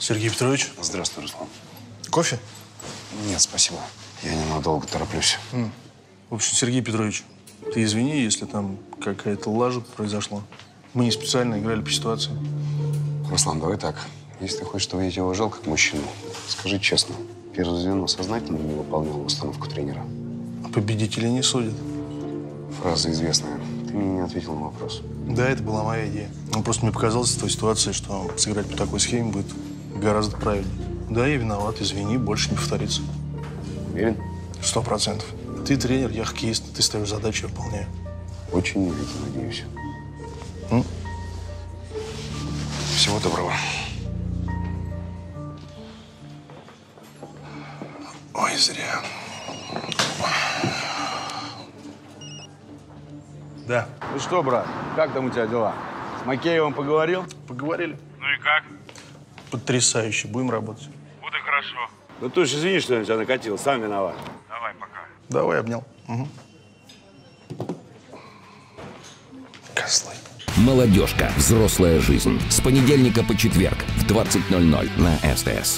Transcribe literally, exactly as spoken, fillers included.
Сергей Петрович. Здравствуй, Руслан. Кофе? Нет, спасибо. Я ненадолго тороплюсь. М. В общем, Сергей Петрович, ты извини, если там какая-то лажа произошла. Мы не специально играли по ситуации. Руслан, давай так. Если ты хочешь, чтобы я тебя уважал как мужчину, скажи честно, первое звено сознательно не выполняло установку тренера? Победители не судят. Фраза известная. Ты мне не ответил на вопрос. Да, это была моя идея. Ну, просто мне показалось в той ситуации, что сыграть по такой схеме будет гораздо правильнее. Да, я виноват, извини, больше не повторится. Уверен? Сто процентов. Ты тренер, я хоккеист, ты ставишь задачу, я выполняю. Очень на это надеюсь. М? Всего доброго. Ой, зря. Да. Ну что, брат, как там у тебя дела? С Макеевым поговорил? Поговорили. Ну и как? Потрясающе. Будем работать. Вот и хорошо. Ну ты уж извини, что я на тебя накатил, сам виноват. Давай, пока. Давай, обнял. Угу. Козлы. Молодежка. Взрослая жизнь. С понедельника по четверг в двадцать ноль ноль на СТС.